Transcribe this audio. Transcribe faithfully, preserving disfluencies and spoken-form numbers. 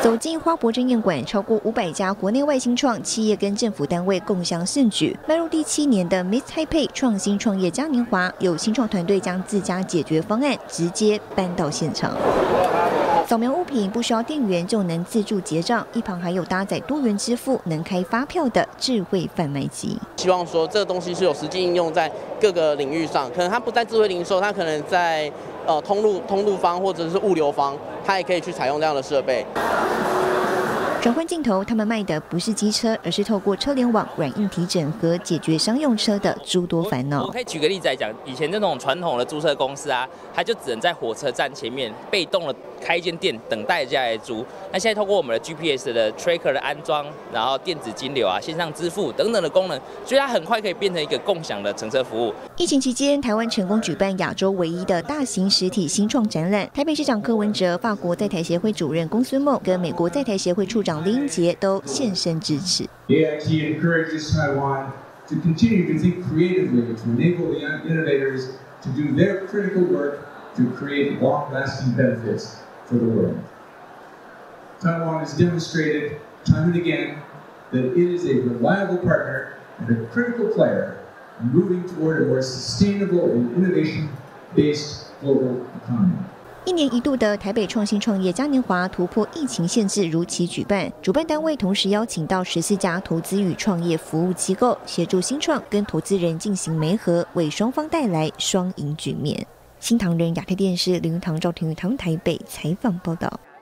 走进花博争艳馆，超过五百家国内外新创企业跟政府单位共襄盛举。迈入第七年的 Miss Taipei 创新创业嘉年华，有新创团队将自家解决方案直接搬到现场。扫描物品不需要店员就能自助结账，一旁还有搭载多元支付、能开发票的智慧贩卖机。 希望说这个东西是有实际应用在各个领域上，可能它不在智慧零售，它可能在呃通路通路方或者是物流方，它也可以去采用这样的设备。 转换镜头，他们卖的不是机车，而是透过车联网、软硬体整合，解决商用车的诸多烦恼。 我可以举个例子来讲，以前这种传统的租车公司啊，它就只能在火车站前面被动的开一间店，等待人家来租。那现在透过我们的 G P S 的 tracker 的安装，然后电子金流啊、线上支付等等的功能，所以它很快可以变成一个共享的乘车服务。 疫情期间，台湾成功举办亚洲唯一的大型实体新创展览。台北市长柯文哲、法国在台协会主任龚孙梦跟美国在台协会处长 林英杰都现身支持。 A I T encourages Taiwan to continue to think creatively to enable the innovators to do their critical work to create long-lasting benefits for the world. Taiwan has demonstrated time and again that it is a reliable partner and a critical player in moving toward a more sustainable and innovation-based global economy. 一年一度的台北创新创业嘉年华突破疫情限制，如期举办。主办单位同时邀请到十四家投资与创业服务机构，协助新创跟投资人进行媒合，为双方带来双赢局面。新唐人亚太电视林云堂、赵廷宇堂台北采访报道。